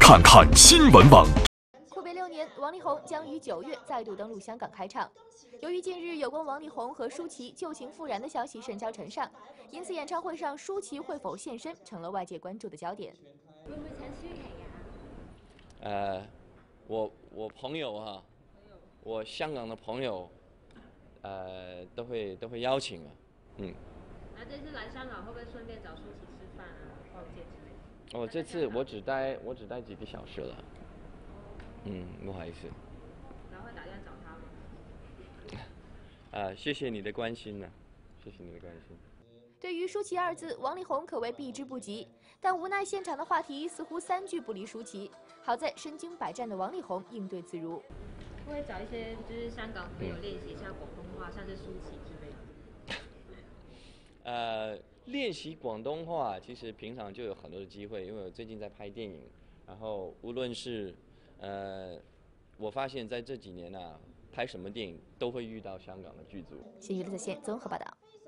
看看新闻网。 阔别6年，王力宏将于9月再度登陆香港开唱。由于近日有关王力宏和舒淇旧情复燃的消息甚嚣尘上，因此演唱会上舒淇会否现身成了外界关注的焦点。 會唔會請舒淇啊？ 我朋友哈，我香港的朋友，都会邀請啊， 那這次來香港會不會順便找舒淇吃飯啊、逛街之類的？ 這次我只待幾個小時了，不好意思。 然後會打算找他嗎？ 謝謝你的關心呢，謝謝你的關心。 对于舒淇2字，王力宏可谓避之不及，但无奈现场的话题似乎3句不离舒淇。好在身经百战的王力宏应对自如。 會找一些就是香港朋友練習一下廣東話，像是舒淇之類的。 練習廣東話其實平常就有很多的機會，因為我最近在拍電影，然後無論是我發現在這幾年啊，拍什麼電影都會遇到香港的劇組。 新娛樂在線綜合報道。